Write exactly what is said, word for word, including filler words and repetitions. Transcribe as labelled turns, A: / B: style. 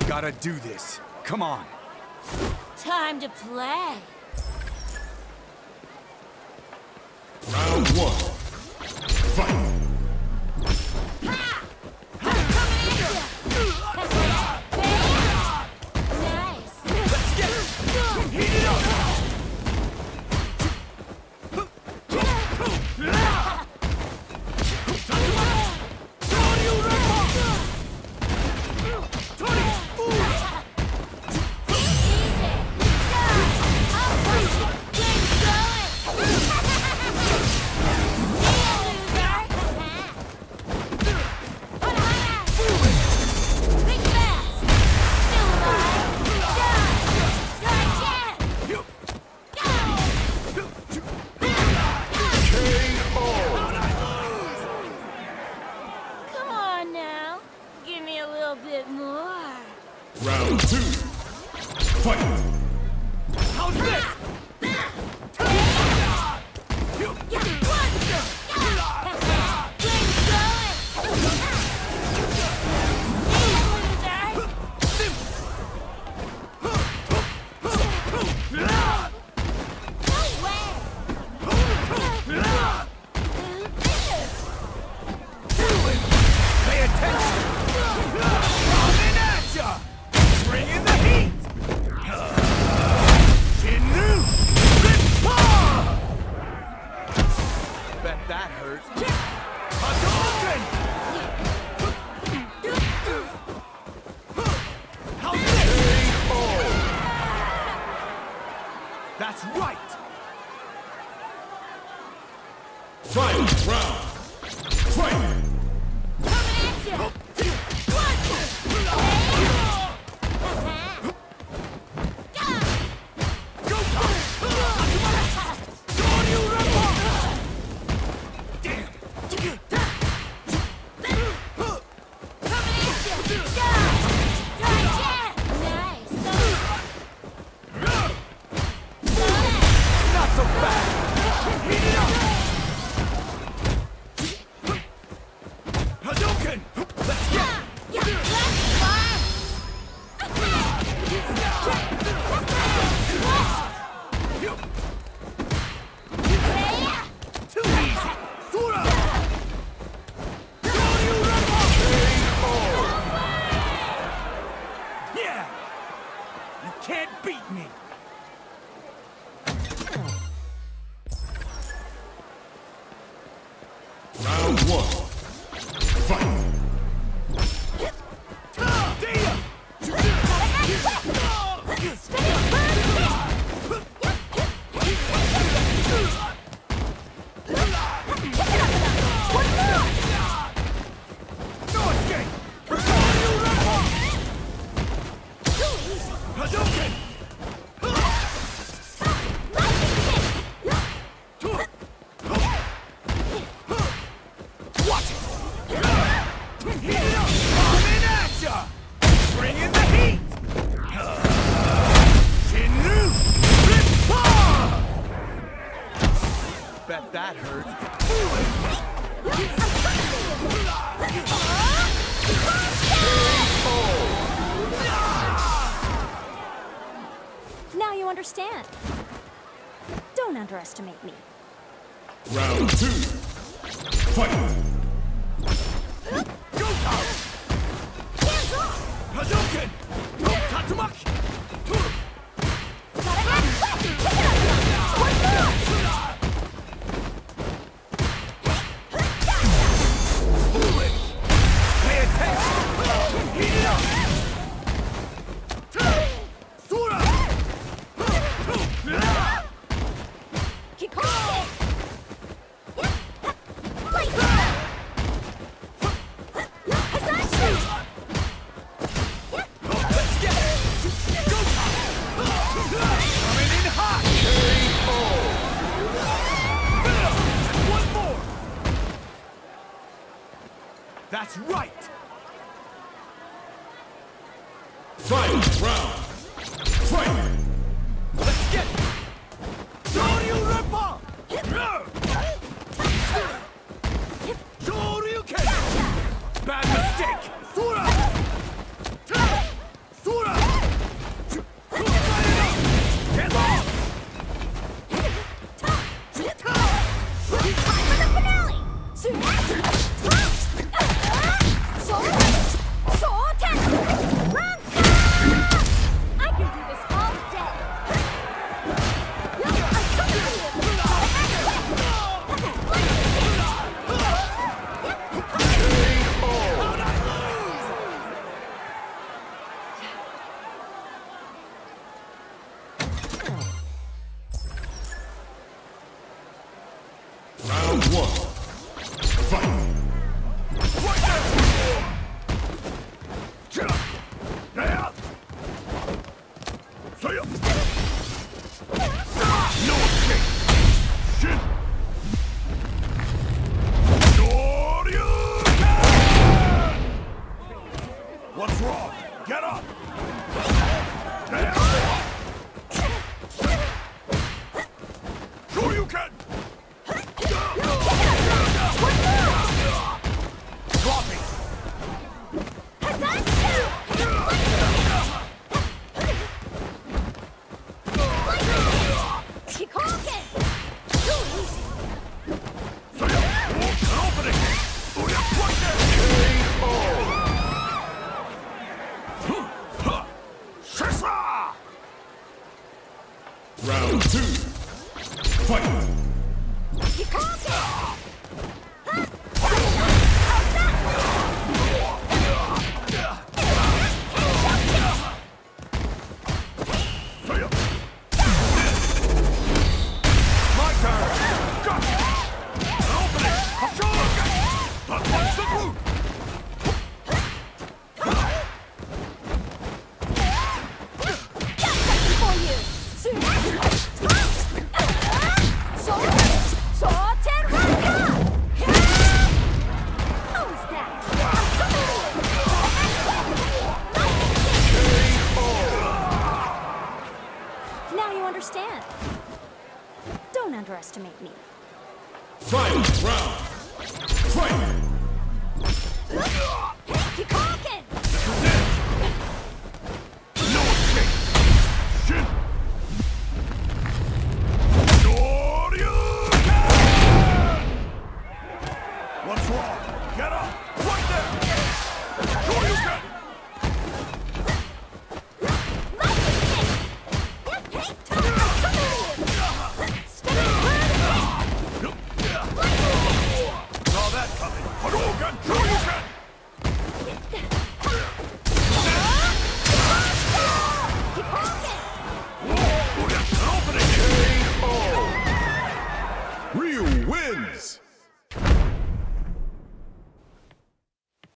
A: Gotta do this. Come on.
B: Time to play.
C: Round one. Fight!
B: Bit more.
C: Round two. Fight!
A: How's this? That hurt. Hadouken! How's this? That's right!
C: Final round! Fight!
A: Can't beat me!
C: Round one. Fight!
A: Bet that hurt.
B: Now you understand. Don't underestimate me.
C: Round two. Fight!
B: Hands off!
A: Hadouken! Tatsumaki! That's right!
C: Final round! Fight!
A: Let's get it! Shoryu Reppa! Shoryuken! Bad mistake! Sura! No escape! Shin! Shoryuken! What's wrong? Get up! Shoryuken! Dropping!
C: Round two. Fight.
A: My turn! Gotcha! An opening! Shoryuken! But what's the root?
B: Now you understand. Don't underestimate me.
C: Final round. Fight.
B: Kikoken!